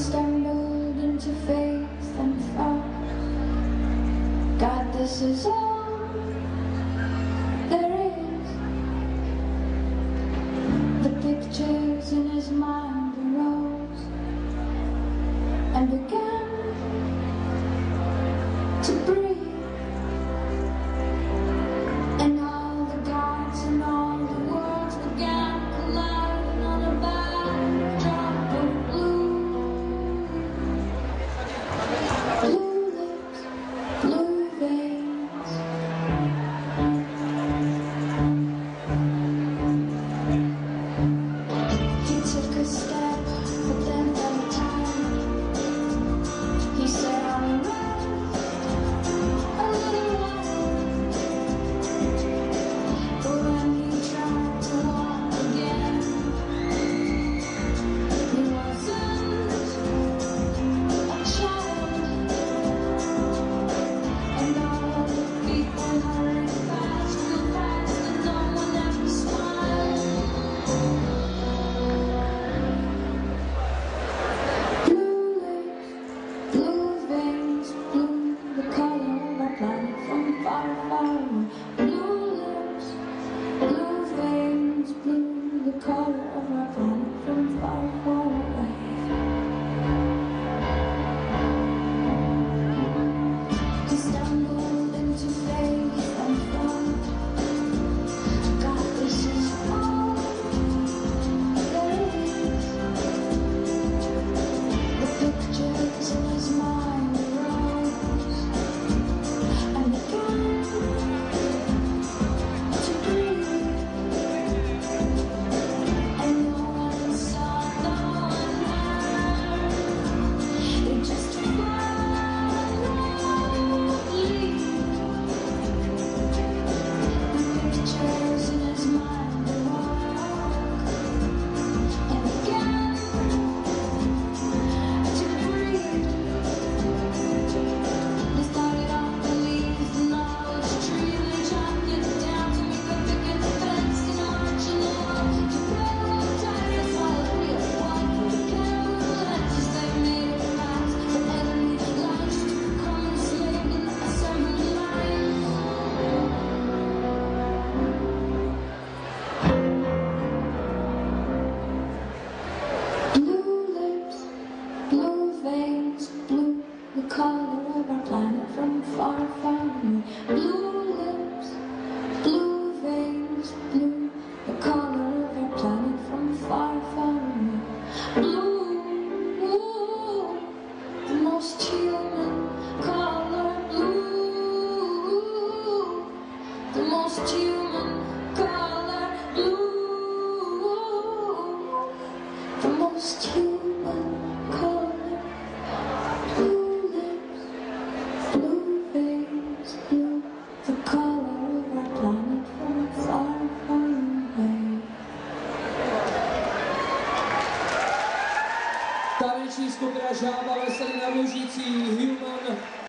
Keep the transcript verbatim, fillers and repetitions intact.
stumbled into faith and thought, God, this is all there is. The pictures in his mind arose and began to breathe, and all the gods and all the worlds began colliding on a backdrop of blue. Blue lips, blue veins. He took a step, but then felt tired. He said, "I'll rest a little while." But when he tried to walk again, he wasn't a child. And all the people hurried fast, real fast, and no one ever smiled. Blue lips, blue veins, blue, the color of our planet from far, far away. Blue lips, blue veins, blue, the color of our planet from far, far away. He stumbled into faith and thought, God, this is all there is. The pictures in his mind arose and began to breathe, and no one saw, no one heard. They just followed. The pictures in his mind awoke and began to breathe. They started off the leaves, the knowledge tree, and they chopped it down to make a picket fence and a arch in the wall. To railroad ties, swallowed real one for the caravances. They made it fast, but enemy lines to become enslaved in the assembly line. Blue lips, blue veins, blue, the color of our planet from far, far away. Blue lips, blue veins, blue, the color of our planet from far, far away. Blue, the most human color. Blue, the most human color. Blue, the most human color. Blue lips, blue veins, blue, the color of our planet from far, far away. Taneční skupina Žába Veselina Lužící, Human.